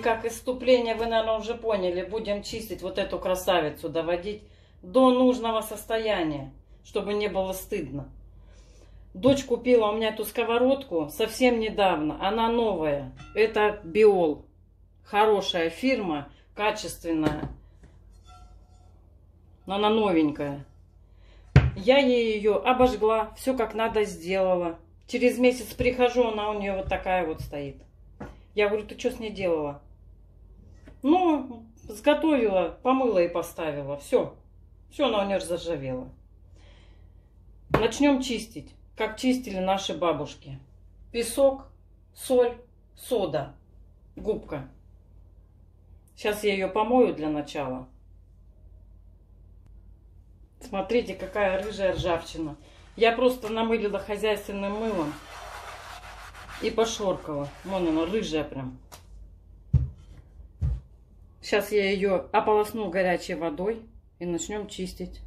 как исступление, вы, наверное, уже поняли. Будем чистить вот эту красавицу, доводить до нужного состояния, чтобы не было стыдно. Дочь купила у меня эту сковородку совсем недавно. Она новая. Это Биол. Хорошая фирма, качественная. Но она новенькая. Я ей ее обожгла, все как надо сделала. Через месяц прихожу, она у нее вот такая вот стоит. Я говорю, ты что с ней делала? Ну, сготовила, помыла и поставила. Все. Все, она у нее заржавела. Начнем чистить, как чистили наши бабушки. Песок, соль, сода, губка. Сейчас я ее помою для начала. Смотрите, какая рыжая ржавчина. Я просто намылила хозяйственным мылом и пошоркала. Вон она, рыжая прям. Сейчас я ее ополосну горячей водой и начнем чистить.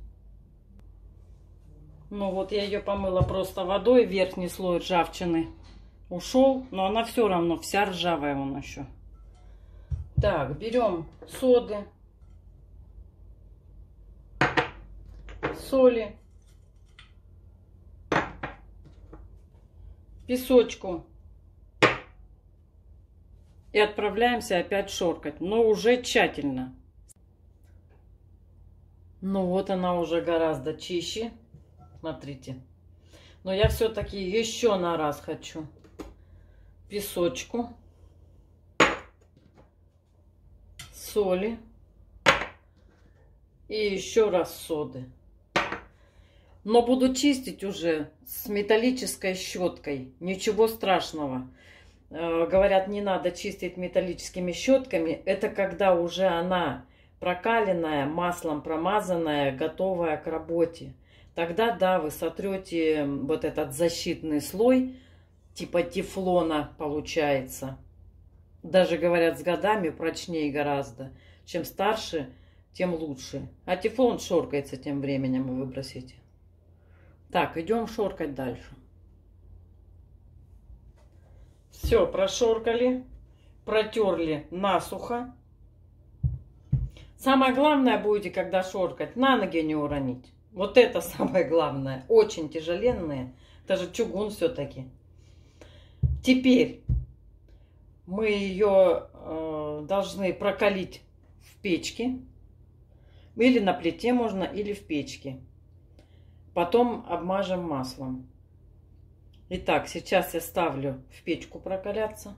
Ну вот я ее помыла просто водой, верхний слой ржавчины ушел, но она все равно вся ржавая вон еще. Так, берем соды, соли, песочку и отправляемся опять шоркать, но уже тщательно. Ну вот она уже гораздо чище, смотрите. Но я все-таки еще на раз хочу песочку, соли и еще раз соды. Но буду чистить уже с металлической щеткой. Ничего страшного. Говорят, не надо чистить металлическими щетками. Это когда уже она прокаленная, маслом промазанная, готовая к работе. Тогда, да, вы сотрете вот этот защитный слой, типа тефлона получается. Даже, говорят, с годами прочнее гораздо. Чем старше, тем лучше. А тефлон шоркается тем временем, вы выбросите. Так, идем шоркать дальше. Все, прошоркали, протерли насухо. Самое главное будете, когда шоркать, на ноги не уронить. Вот это самое главное. Очень тяжеленные. Это же чугун все-таки. Теперь мы ее должны прокалить в печке. Или на плите можно, или в печке. Потом обмажем маслом. Итак, сейчас я ставлю в печку прокаляться.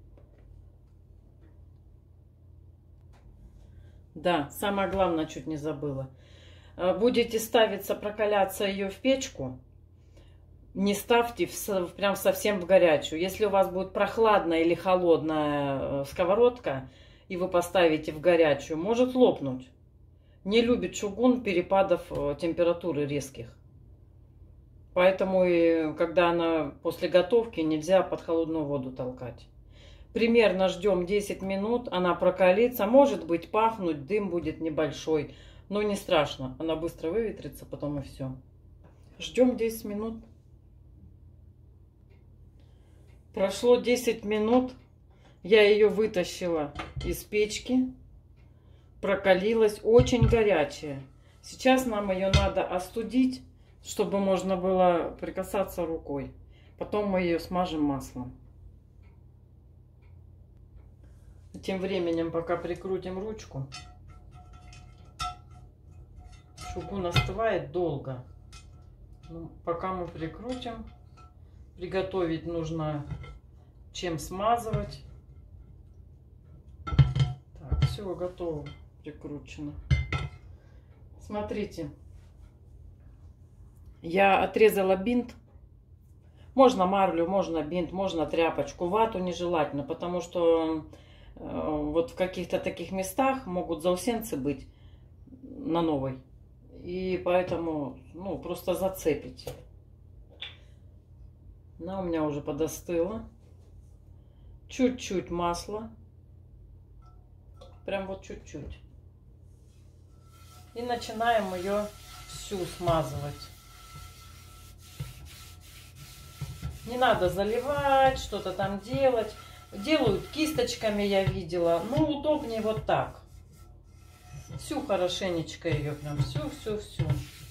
Да, самое главное, чуть не забыла. Будете ставиться прокаляться ее в печку, не ставьте прям совсем в горячую. Если у вас будет прохладная или холодная сковородка, и вы поставите в горячую, может лопнуть. Не любит чугун перепадов температуры резких. Поэтому, когда она после готовки, нельзя под холодную воду толкать. Примерно ждем 10 минут, она прокалится. Может быть, пахнуть, дым будет небольшой. Но не страшно, она быстро выветрится, потом и все. Ждем 10 минут. Прошло 10 минут. Я ее вытащила из печки. Прокалилась, очень горячая. Сейчас нам ее надо остудить, чтобы можно было прикасаться рукой. Потом мы ее смажем маслом. Тем временем, пока прикрутим ручку. Чугун остывает долго. Ну, пока мы прикрутим, приготовить нужно чем смазывать. Так, все готово, прикручено. Смотрите, я отрезала бинт. Можно марлю, можно бинт, можно тряпочку. Вату нежелательно, потому что вот в каких-то таких местах могут заусенцы быть на новой. И поэтому, ну, просто зацепите. Она у меня уже подостыла. Чуть-чуть масла. Прям вот чуть-чуть. И начинаем ее всю смазывать. Не надо заливать, что-то там делать. Делают кисточками, я видела. Но удобнее вот так. Всю хорошенечко ее, прям всю.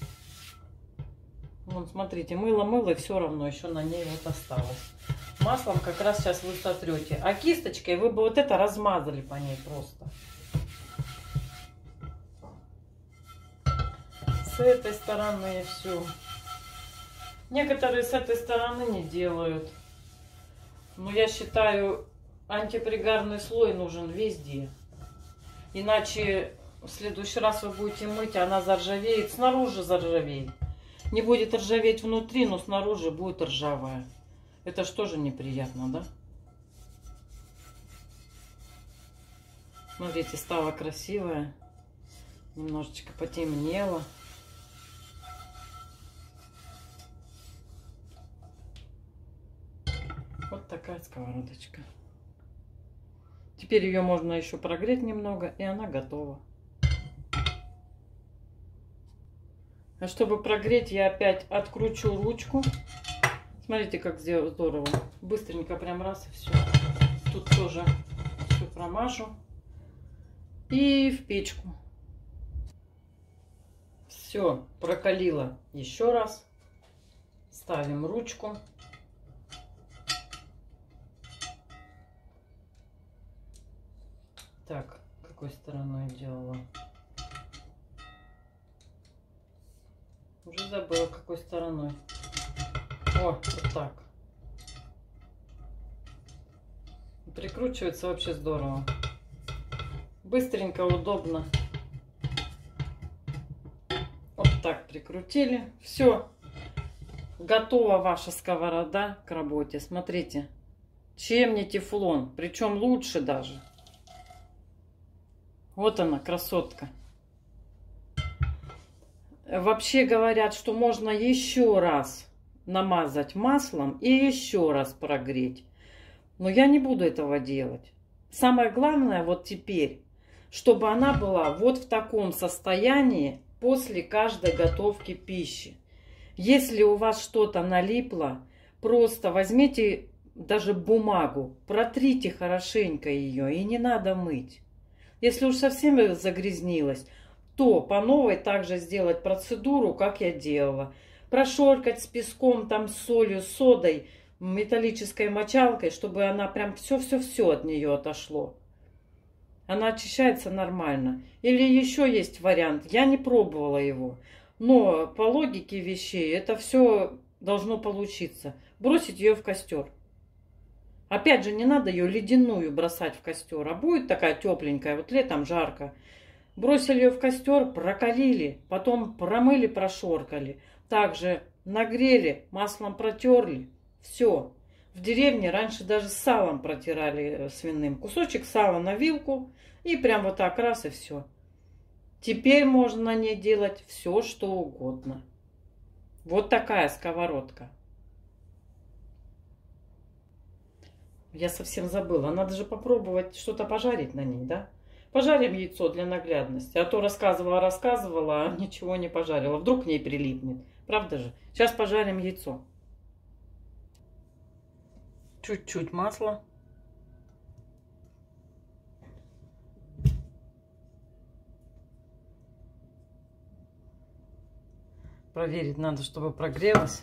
Вон, смотрите, мыло, и все равно еще на ней вот осталось. Маслом как раз сейчас вы сотрете. А кисточкой вы бы вот это размазали по ней просто. С этой стороны все. Некоторые с этой стороны не делают. Но я считаю, антипригарный слой нужен везде. Иначе в следующий раз вы будете мыть, она заржавеет, снаружи заржавеет. Не будет ржаветь внутри, но снаружи будет ржавая. Это ж тоже неприятно, да? Смотрите, стала красивая. Немножечко потемнело. Вот такая сковородочка. Теперь ее можно еще прогреть немного, и она готова. А чтобы прогреть, я опять откручу ручку. Смотрите, как здорово. Быстренько прям раз и все. Тут тоже все промажу. И в печку. Все, прокалила еще раз. Ставим ручку. Так, какой стороной делала? Уже забыла, какой стороной. О, вот так. Прикручивается вообще здорово. Быстренько, удобно. Вот так прикрутили. Все. Готова ваша сковорода к работе. Смотрите. Чем не тефлон. Причем лучше даже. Вот она, красотка. Вообще говорят, что можно еще раз намазать маслом и еще раз прогреть. Но я не буду этого делать. Самое главное вот теперь, чтобы она была вот в таком состоянии после каждой готовки пищи. Если у вас что-то налипло, просто возьмите даже бумагу, протрите хорошенько ее и не надо мыть. Если уж совсем загрязнилась, то по новой также сделать процедуру, как я делала. Прошоркать с песком, там, с солью, с содой, металлической мочалкой, чтобы она прям все-все-все от нее отошло. Она очищается нормально. Или еще есть вариант, я не пробовала его, но по логике вещей это все должно получиться. Бросить ее в костер. Опять же, не надо ее ледяную бросать в костер, а будет такая тепленькая, вот летом жарко. Бросили ее в костер, прокалили, потом промыли, прошоркали. Также нагрели, маслом протерли. Все. В деревне раньше даже с салом протирали свиным. Кусочек сала на вилку и прям вот так раз и все. Теперь можно на ней делать все, что угодно. Вот такая сковородка. Я совсем забыла. Надо же попробовать что-то пожарить на ней, да? Пожарим яйцо для наглядности. А то рассказывала, а ничего не пожарила. Вдруг к ней прилипнет. Правда же? Сейчас пожарим яйцо. Чуть-чуть масла. Проверить надо, чтобы прогрелось.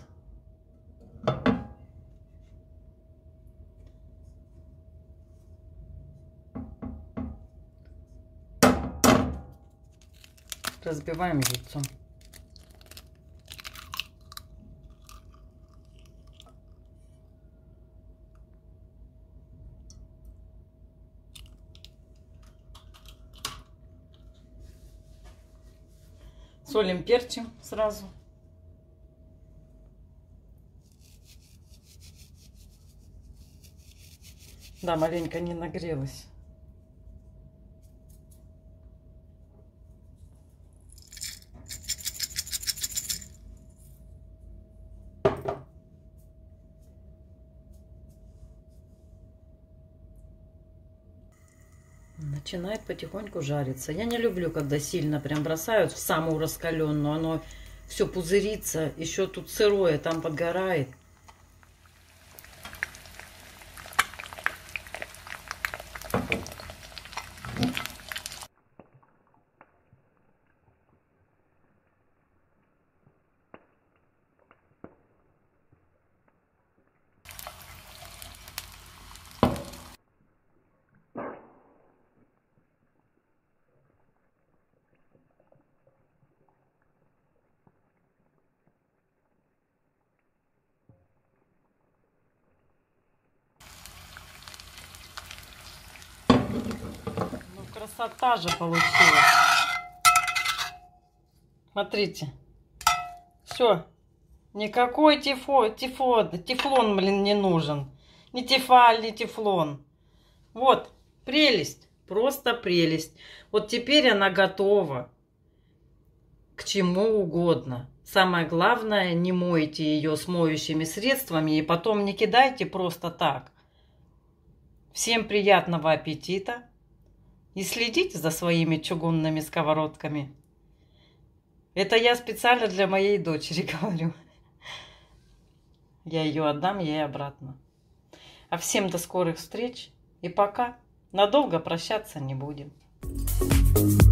Разбиваем яйцо. Солим, перчим сразу. Да, маленько не нагрелась. Начинает потихоньку жариться. Я не люблю, когда сильно прям бросают в самую раскаленную. Оно все пузырится. Еще тут сырое, там подгорает. Красота же получилась. Смотрите. Все. Никакой тефлон, блин, не нужен. Ни тефаль, ни тефлон. Вот, прелесть. Просто прелесть. Вот теперь она готова к чему угодно. Самое главное, не мойте ее с моющими средствами и потом не кидайте просто так. Всем приятного аппетита и следите за своими чугунными сковородками. Это я специально для моей дочери говорю. Я ее отдам ей обратно. А всем до скорых встреч и пока. Надолго прощаться не будем.